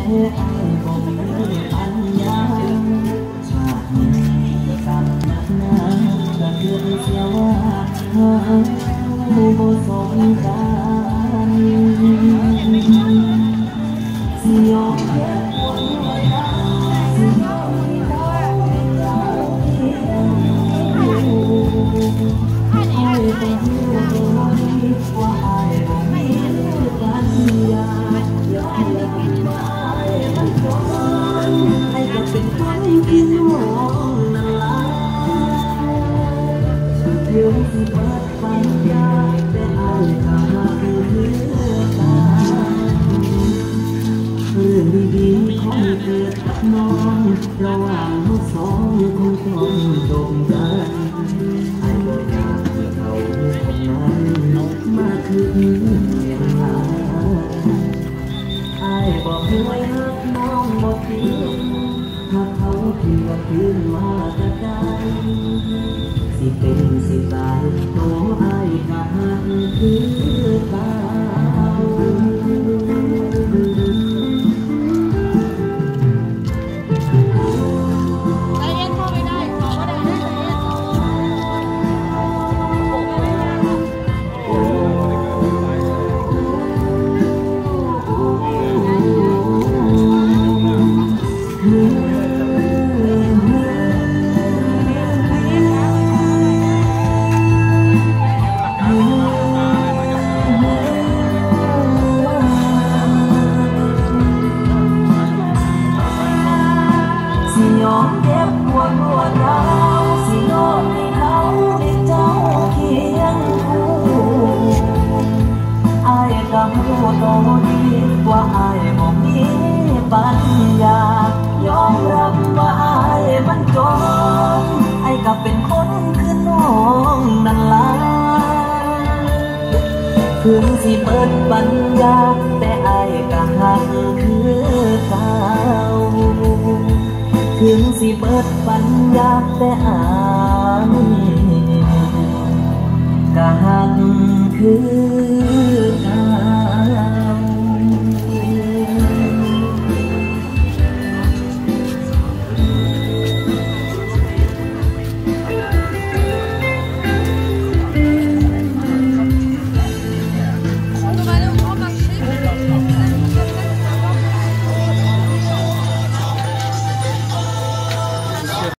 ไอ้บ่มีปัญญาชาตินี้กำนักหนาก็เกิดเสียว่าบ่สมกันสิยอมแพ้คนสิยอมให้เราไอ้เป็นผู้ว่าไอ้บ่มีปัญญายอมรับว่าไอ้มันจนไอ้ก็เป็นคนที่น้องนั่นล่ะเดี๋ยวสิเปิดปัญญาแต่ไอ้ก็หาคือเรื่องดีๆของเกิดกับน้องระหว่างเราสองคงต้องตรงกันไอ้บ่อยากให้เขาคนนั้นมาคืนเสียงหาไอ้บอกให้รักน้องบ่ทิ้งถ้าเขาทิ้งก็คืนมาจะได้สิเป็นสิตายตัวไอ้ก็หักคือเก่าเก็บปวดหัวร้าวสิยอมให้เขาได้เจ้าเคียงคู่ไอ้ก็รู้ตัวดีว่าไอ้บ่มีปัญญายอมรับว่าไอ้มันจนไอ้ก็เป็นคนคือน้องนั่นล่ะถึงสิเปิดปัญญาแต่ไอ้ก็หักคือเก่าถึงสิเปิดปัญญาแต่อายก็หักคือ